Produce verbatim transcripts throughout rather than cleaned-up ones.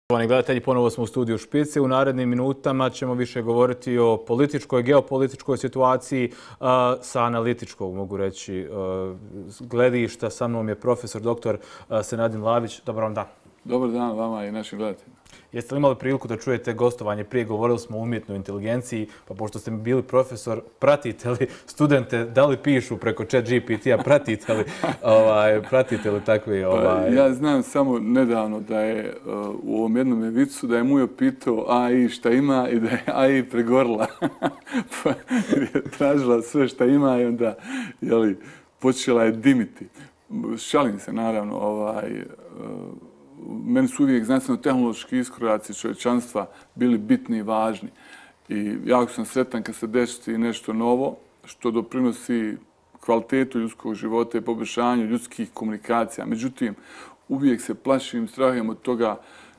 Poštovani gledatelji, ponovo smo u studiju Špice. U narednim minutama ćemo više govoriti o političkoj, geopolitičkoj situaciji sa analitičkog, mogu reći, gledišta. Sa mnom je profesor doktor Senadin Lavić. Dobar vam dan. Dobar dan vama i našim gledateljima. Jeste li imali priliku da čujete gostovanje prije? Govorili smo o umjetnoj inteligenciji, pa pošto ste mi bili profesor, pratite li studente, da li pišu preko chat G P T-a, pratite li, ovaj, pratite li takve... Ovaj... Ja znam samo nedavno da je uh, u ovom jednom vicu da je Mujo pitao A I šta ima i da je A I pregorila. Pa je tražila sve šta ima i onda jeli, počela je dimiti. Šalim se naravno, ovaj... Uh, meni su uvijek znanstveno-tehnološki iskoraci čovječanstva bili bitni i važni. I jako sam sretan kad se desi nešto novo, što doprinosi kvalitetu ljudskog života i poboljšanju ljudskih komunikacija. Međutim, uvijek se plašim, strahujem od toga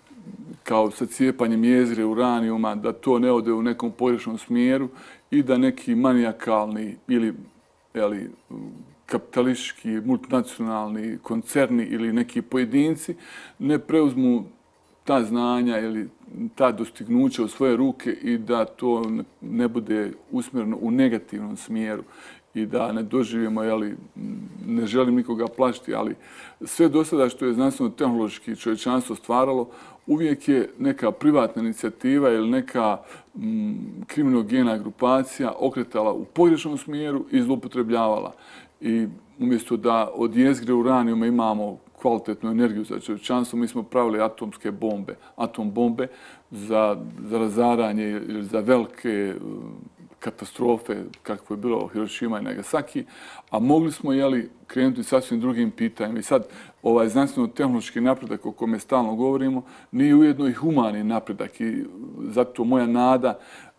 kao sa cijepanjem jezgre uranijuma, da to ne ode u nekom pogrešnom smjeru i da neki manijakalni ili jeli, kapitalistički, multinacionalni koncerni ili neki pojedinci ne preuzmu ta znanja ili ta dostignuća u svoje ruke i da to ne bude usmjereno u negativnom smjeru i da ne doživimo, jeli, ne želim nikoga plašiti, ali sve do sada što je znanstveno-tehnološki čovječanstvo stvaralo, uvijek je neka privatna inicijativa ili neka mm, kriminogena grupacija okretala u pogrešnom smjeru i zloupotrebljavala. I umjesto da od jezgre uranijuma imamo kvalitetnu energiju za čovječanstvo, mi smo pravili atomske bombe, atom bombe za, za razaranje ili za velike katastrofe, kakvo je bilo Hirošima i Nagasaki, a mogli smo jeli, krenuti sasvim drugim pitanjima. I sad ovaj znanstveno-tehnološki napredak o kome stalno govorimo nije ujedno i humani napredak i zato moja nada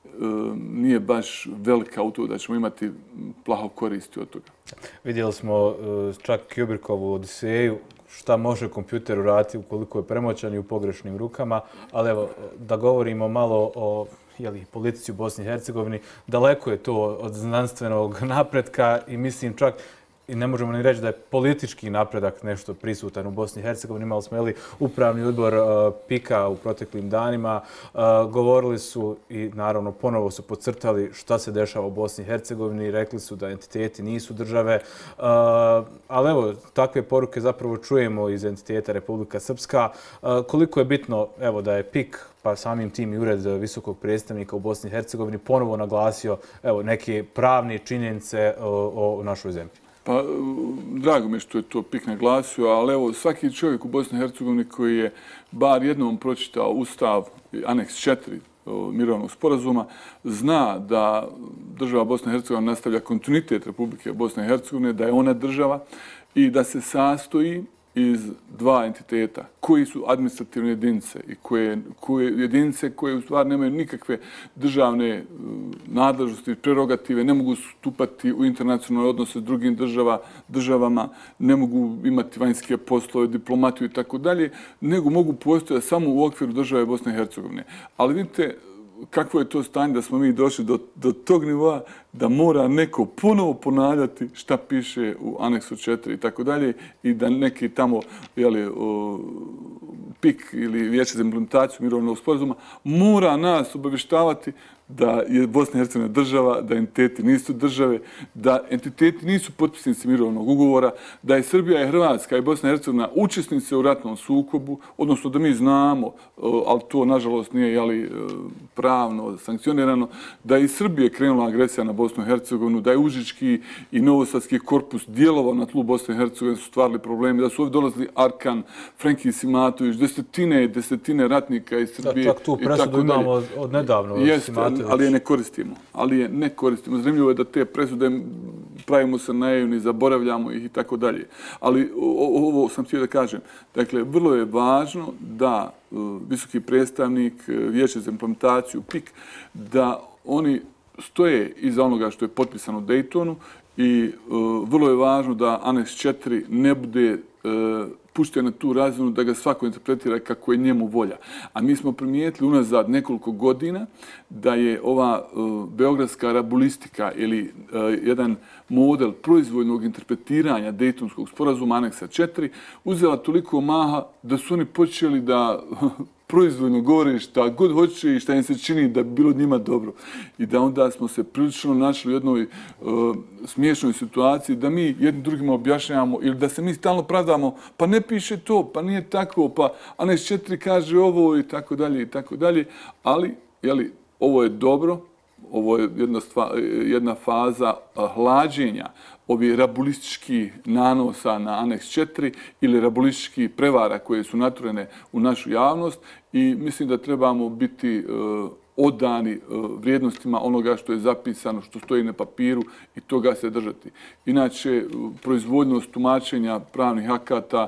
nije baš velika u to da ćemo imati plaho koristi od toga. Vidjeli smo čak Kubrickovu Odiseju, šta može kompjuter uraditi ukoliko je premoćan i u pogrešnim rukama, ali evo, da govorimo malo o jeli, politici u Bosni i Hercegovini, daleko je to od znanstvenog napretka i mislim čak i ne možemo ni reći da je politički napredak nešto prisutan u Bosni i Hercegovini. Imali smo jeli, upravni odbor uh, PIK-a u proteklim danima. Uh, govorili su i naravno ponovo su podcrtali šta se dešava u Bosni i Hercegovini. Rekli su da entiteti nisu države. Uh, ali evo, takve poruke zapravo čujemo iz entiteta Republika Srpska. Uh, koliko je bitno evo, da je PIK pa samim tim i ured visokog predstavnika u Bosni i Hercegovini ponovo naglasio evo, neke pravne činjenice o, o našoj zemlji. Pa, drago mi je što je to PIK naglasio, ali evo, svaki čovjek u Bosni i Hercegovini koji je bar jednom pročitao Ustav, aneks četiri mirovnog sporazuma, zna da država Bosna i Hercegovina nastavlja kontinuitet Republike Bosne i Hercegovine, da je ona država i da se sastoji iz dva entiteta koji su administrativne jedinice i koje, koje jedinice koje u stvari nemaju nikakve državne nadležnosti, prerogative, ne mogu stupati u internacionalne odnose s drugim država, državama, ne mogu imati vanjske poslove, diplomatiju i tako dalje, nego mogu postojati samo u okviru države Bosne i Hercegovine. Ali vidite kakvo je to stanje da smo mi došli do, do tog nivoa da mora neko ponovo ponavljati šta piše u aneksu četiri i tako dalje i da neki tamo jeli, o, PIK ili Vijeće za implementaciju mirovnog sporazuma mora nas obavještavati da je Bosna i Hercegovina država, da entiteti nisu države, da entiteti nisu potpisnici mirovnog ugovora, da je Srbija i Hrvatska i Bosna i Hercegovina učesnice u ratnom sukobu, odnosno da mi znamo, ali to nažalost nije jeli, pravno sankcionirano, da je i Srbije krenula agresija na Bosnu i Hercegovinu, da je Užički i Novosadski korpus djelovao na tlu Bosne i Hercegovine, su stvarali problemi, da su ovdje dolazili Arkan, Frenki Simatović, desetine i desetine ratnika iz Srbije. Da, čak tu presudu imamo od, od nedavno. Jest, ali je ne koristimo. Ali je ne koristimo. Zanimljivo je da te presude pravimo se naivni, zaboravljamo ih i tako dalje. Ali ovo sam htio da kažem. Dakle, vrlo je važno da visoki predstavnik, Vijeće za implementaciju, PIK, da oni stoje iza onoga što je potpisano u Daytonu i vrlo je važno da aneks četiri ne bude pušten na tu razinu da ga svako interpretira kako je njemu volja. A mi smo primijetili unazad nekoliko godina da je ova uh, beogradska rabulistika ili uh, jedan model proizvoljnog interpretiranja Dejtonskog sporazuma aneksa četiri uzela toliko maha da su oni počeli da proizvoljno govore šta god hoće i šta im se čini da bi bilo njima dobro. I da onda smo se prilično našli u jednoj uh, smiješnoj situaciji da mi jednim drugima objašnjavamo ili da se mi stalno pravdamo, pa ne piše to, pa nije tako, pa Aneks četiri kaže ovo i tako dalje i tako dalje. Ali, jeli, ovo je dobro, ovo je jedna, stva, jedna faza hlađenja ovih rabulističkih nanosa na Aneks četiri ili rabulističkih prevara koje su naturene u našu javnost i mislim da trebamo biti uh, odani uh, vrijednostima onoga što je zapisano, što stoji na papiru i toga se držati. Inače, proizvoljnost tumačenja pravnih akata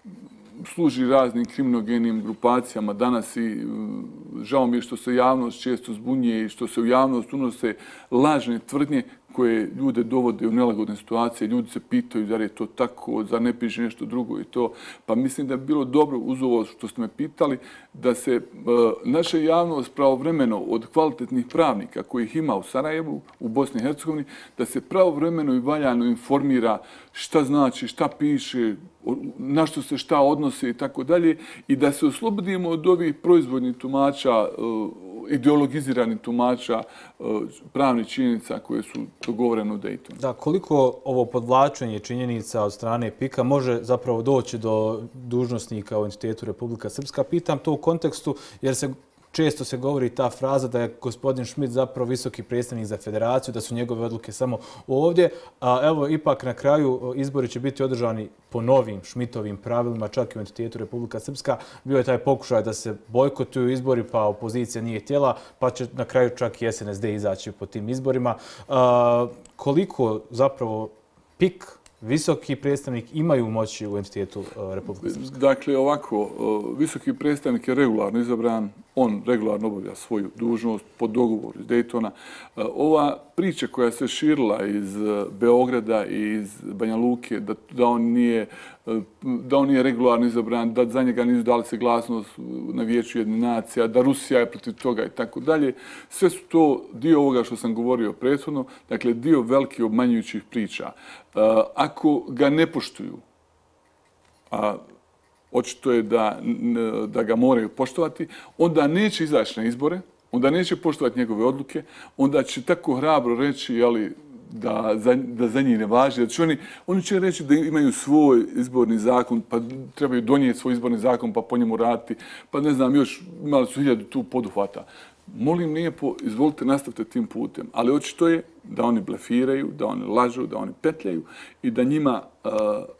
služi raznim kriminogenim grupacijama danas i žao mi je što se javnost često zbunjuje i što se u javnost unose lažne tvrdnje koje ljude dovode u nelagodne situacije. Ljudi se pitaju zar je to tako, zar ne piše nešto drugo i to. Pa mislim da je bilo dobro uz ovo što ste me pitali da se uh, naša javnost pravovremeno od kvalitetnih pravnika kojih ima u Sarajevu, u Bosni i Hercegovini, da se pravovremeno i valjano informira šta znači, šta piše, na što se šta odnose i tako dalje i da se oslobodimo od ovih proizvodnih tumača, ideologiziranih tumača pravnih činjenica koje su dogovorene u Daytonu. Da, koliko ovo podvlačenje činjenica od strane PIK-a može zapravo doći do dužnosnika u entitetu Republika Srpska? Pitam to u kontekstu jer se često se govori ta fraza da je gospodin Schmidt zapravo visoki predstavnik za federaciju, da su njegove odluke samo ovdje. A evo, ipak na kraju izbori će biti održani po novim Schmidtovim pravilima, čak i u entitetu Republika Srpska. Bio je taj pokušaj da se bojkotuju izbori, pa opozicija nije htjela, pa će na kraju čak i S N S D izaći po tim izborima. A, koliko zapravo PIK, visoki predstavnik, imaju moći u entitetu uh, Republike Srpske? Dakle, ovako, uh, visoki predstavnik je regularno izabran, on regularno obavlja svoju dužnost po dogovoru iz Daytona. Uh, ova priča koja se širila iz uh, Beograda i iz Banja Luke, da, da, on nije, uh, da on nije regularno izabran, da za njega nisu dali saglasnost na Vijeću Ujedinjenih nacija, da Rusija je protiv toga i tako dalje, sve su to dio ovoga što sam govorio prethodno, dakle, dio velikih obmanjujućih priča. Uh, ako ga ne poštuju, a očito je da, da ga moraju poštovati, onda neće izaći na izbore, onda neće poštovati njegove odluke, onda će tako hrabro reći jeli, da, za, da za njih ne važi. Znači oni, oni će reći da imaju svoj izborni zakon, pa trebaju donijeti svoj izborni zakon, pa po njemu raditi, pa ne znam, još imali su hiljadu tu poduhvata. Molim lijepo, izvolite, nastavite tim putem. Ali očito je da oni blefiraju, da oni lažu, da oni petljaju i da njima, uh,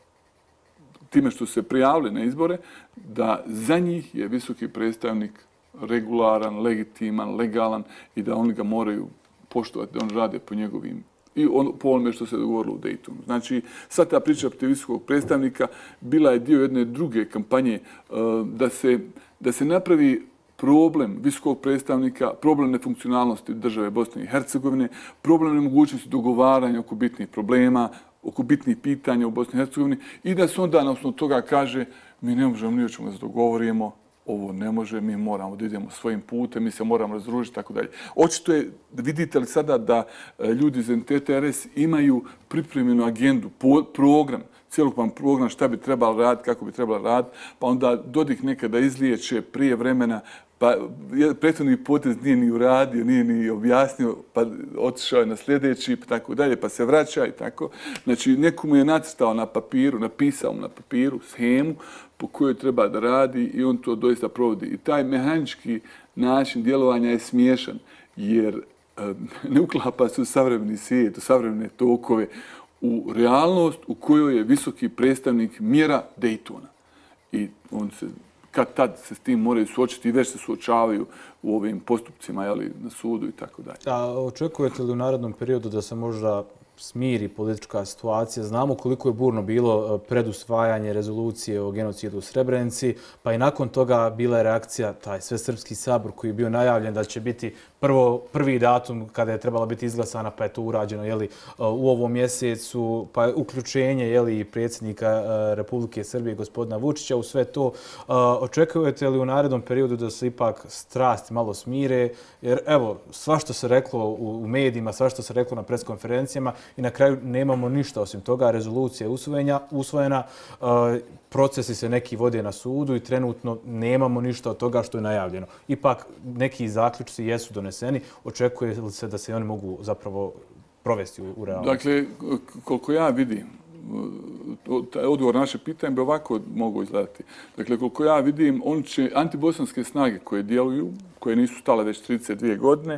time što se prijavili na izbore, da za njih je visoki predstavnik regularan, legitiman, legalan i da oni ga moraju poštovati, da oni rade po njegovim i on, po onome što se dogovorilo u Daytonu. Znači, sad ta priča protiv visokog predstavnika bila je dio jedne druge kampanje uh, da, se, da se napravi problem visokog predstavnika, problem nefunkcionalnosti države Bosne i Hercegovine, problem nemogućnosti dogovaranja oko bitnih problema, oko bitnih pitanja u Bosni i Hercegovini i da se onda na osnovu toga kaže mi ne možemo ni o čemu da se dogovorimo, ovo ne može, mi moramo da idemo svojim putem, mi se moramo razružiti, tako dalje. Očito je, vidite li sada da ljudi iz entiteta R S imaju pripremljenu agendu, program, cjelokupan program šta bi trebalo raditi, kako bi trebalo raditi, pa onda Dodik nekada izlijeće prije vremena, pa prethodni potez nije ni uradio, nije ni objasnio, pa otišao je na sljedeći, pa tako dalje, pa se vraća i tako. Znači, neko mu je nacrtao na papiru, napisao mu na papiru shemu po kojoj treba da radi i on to doista provodi. I taj mehanički način djelovanja je smiješan, jer ne uklapa se u savremeni svijet, u savremene tokove, u realnost u kojoj je visoki predstavnik mjera Daytona. I on se kad tad se s tim moraju suočiti i već se suočavaju u ovim postupcima jeli, na sudu i tako dalje. A očekujete li u narednom periodu da se možda smiri politička situacija? Znamo koliko je burno bilo predusvajanje rezolucije o genocidu u Srebrenici, pa i nakon toga bila je reakcija taj Svesrpski sabor koji je bio najavljen da će biti prvo, prvi datum kada je trebala biti izglasana, pa je to urađeno jeli, u ovom mjesecu, pa je uključenje jeli, predsjednika Republike Srbije gospodina Vučića u sve to. Očekujete li u narednom periodu da se ipak strasti malo smire? Jer evo, sva što se reklo u medijima, sva što se reklo na preskonferencijama i na kraju nemamo ništa osim toga. Rezolucija je usvojena, procesi se neki vode na sudu i trenutno nemamo ništa od toga što je najavljeno. Ipak neki zaključci jesu doneseni. Očekuje li se da se oni mogu zapravo provesti u realnosti? Dakle, koliko ja vidim, odgovor na naše pitanje bi ovako mogu izgledati. Dakle, koliko ja vidim, on će, antibosanske snage koje djeluju, koje nisu stale već trideset dvije godine,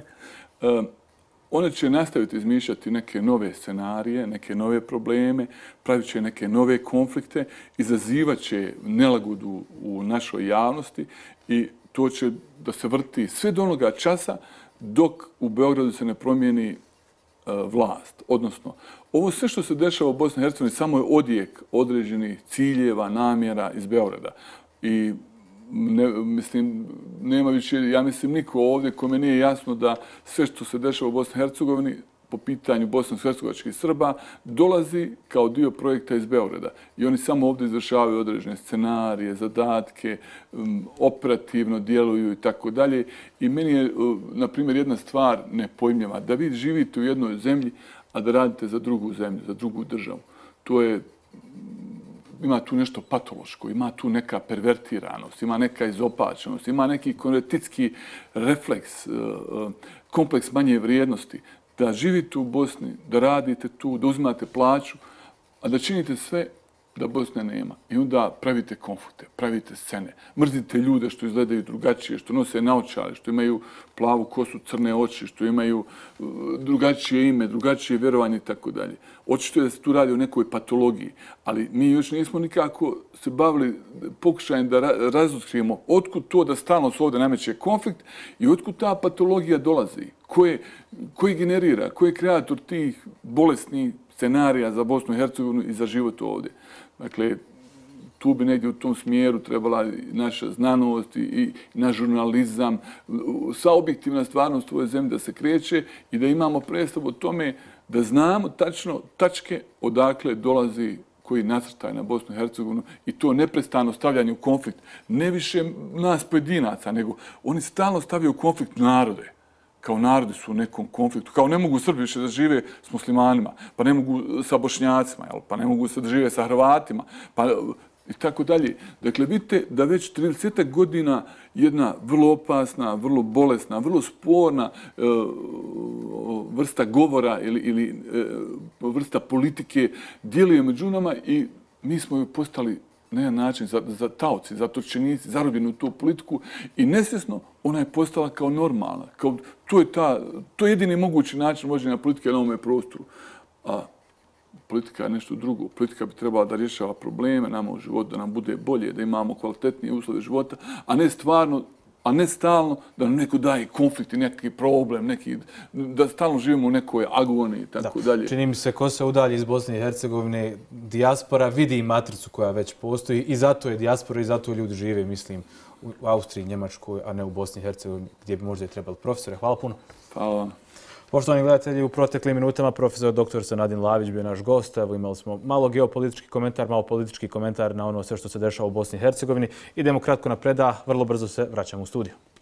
one će nastaviti izmišljati neke nove scenarije, neke nove probleme, pravit će neke nove konflikte, izazivat će nelagodu u našoj javnosti i to će da se vrti sve do onoga časa dok u Beogradu se ne promijeni vlast. Odnosno, ovo sve što se dešava u Bosni i Hercegovini samo je odjek određenih ciljeva, namjera iz Beograda. I ne, mislim, nema više, ja mislim, niko ovdje kome nije jasno da sve što se dešava u Bosni i Hercegovini po pitanju bosansko-hercegovačkih Srba dolazi kao dio projekta iz Beograda. I oni samo ovdje izvršavaju određene scenarije, zadatke, operativno djeluju i tako dalje. I meni je, na primjer, jedna stvar nepojmljiva. Da vi živite u jednoj zemlji, a da radite za drugu zemlju, za drugu državu. To je, ima tu nešto patološko, ima tu neka pervertiranost, ima neka izopačenost, ima neki konvertitski refleks, kompleks manje vrijednosti. Da živite u Bosni, da radite tu, da uzimate plaću, a da činite sve da Bosne nema. I onda pravite konflikte, pravite scene, mrzite ljude što izgledaju drugačije, što nose naočale, što imaju plavu kosu, crne oči, što imaju drugačije ime, drugačije vjerovanje i tako dalje. Očito je da se tu radi o nekoj patologiji, ali mi još nismo nikako se bavili pokušajem da razotkrijemo otkud to da stalno se ovdje nameće konflikt i otkud ta patologija dolazi. Ko je, ko je generira, ko je kreator tih bolesnih scenarija za Bosnu i Hercegovinu i za život ovdje. Dakle, tu bi negdje u tom smjeru trebala naša znanost i naš žurnalizam, sva objektivna stvarnost u ovoj zemlji da se kreće i da imamo predstavu o tome da znamo tačno tačke odakle dolazi koji nasrtaj na Bosnu i Hercegovinu i to neprestano stavljanje u konflikt. Ne više nas pojedinaca, nego oni stalno stavljaju u konflikt narode. Kao narodi su u nekom konfliktu, kao ne mogu Srbi više da žive s muslimanima, pa ne mogu sa Bošnjacima, pa ne mogu da žive sa Hrvatima, pa i tako dalje. Dakle, vidite da već trideset godina jedna vrlo opasna, vrlo bolesna, vrlo sporna e, vrsta govora ili, ili e, vrsta politike djeluje među nama i mi smo ju postali na jedan način za, za taoci, za točenici, zarobljeni u tu politiku i nesvjesno ona je postala kao normalna. Kao, to, je ta, to je jedini mogući način vođenja politike na ovome prostoru. A politika je nešto drugo. Politika bi trebala da rješava probleme nama u životu, da nam bude bolje, da imamo kvalitetnije uslove života, a ne stvarno, a ne stalno da nam neko daje konflikt i neki problem, neki, da stalno živimo u nekoj agoniji i tako da. dalje. Čini mi se ko se udalji iz Bosne i Hercegovine, dijaspora vidi matricu koja već postoji i zato je dijaspora i zato ljudi žive, mislim, u Austriji, Njemačkoj, a ne u Bosni i Hercegovini gdje bi možda i trebali. Profesore, hvala puno. Hvala vam. Poštovani gledatelji, u proteklim minutama profesor doktor Senadin Lavić bio naš gost. Evo, imali smo malo geopolitički komentar, malo politički komentar na ono sve što se dešava u Bosni i Hercegovini. Idemo kratko napred, a vrlo brzo se vraćamo u studiju.